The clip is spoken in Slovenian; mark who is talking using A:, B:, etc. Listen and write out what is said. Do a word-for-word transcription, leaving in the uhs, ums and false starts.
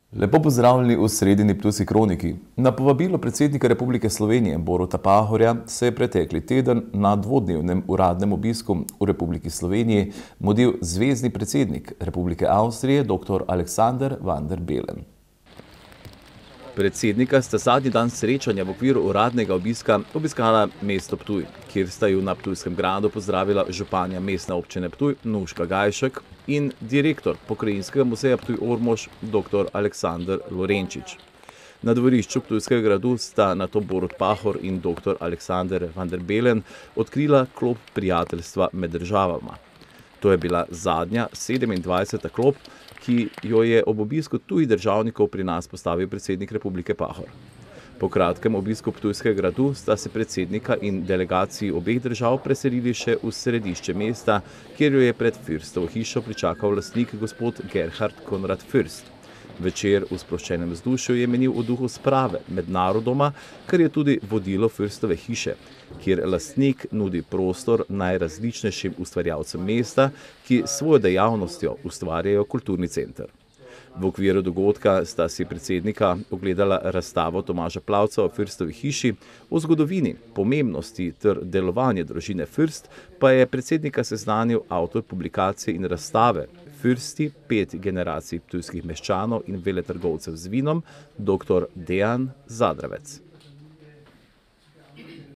A: Lepo pozdravljeni v sredini Ptujski kroniki. Na povabilo predsednika Republike Slovenije Boruta Pahorja se je pretekli teden na dvodnevnem uradnem obisku v Republiki Sloveniji mudil zvezni predsednik Republike Avstrije doktor Alexander van der Bellen. Predsednika sta zadnji dan srečanja v okviru uradnega obiska obiskala mesto Ptuj, kjer sta ju na Ptujskem gradu pozdravila županja mestne občine Ptuj Nuška Gajšek in direktor Pokrajinskega muzeja Ptuj-Ormož doktor Aleksander Lorenčič. Na dvorišču Ptujskega gradu sta nato Borut Pahor in doktor Alexander van der Bellen odkrila klop prijateljstva med državama. To je bila zadnja sedemindvajseta klop, ki jo je ob obisku tujih državnikov pri nas postavil predsednik Republike Pahor. Po kratkem obisku Ptujskega gradu sta se predsednika in delegaciji obeh držav preselili še v središče mesta, kjer jo je pred Fürstovo hišo pričakal lastnik gospod Gerhard Konrad Fürst. Večer v sproščenem vzdušju je menil v duhu sprave med narodoma, kar je tudi vodilo Fürstove hiše, kjer lastnik nudi prostor najrazličnejšim ustvarjalcem mesta, ki s svojo dejavnostjo ustvarjajo kulturni center. V okviru dogodka sta si predsednika ogledala razstavo Tomaža Plavca o Fürstovi hiši, o zgodovini, pomembnosti ter delovanje družine Fürst pa je predsednika seznanil avtor publikacije in razstave Fürsti, pet generacij ptujskih meščanov in veletrgovcev z vinom, doktor Dejan Zadravec.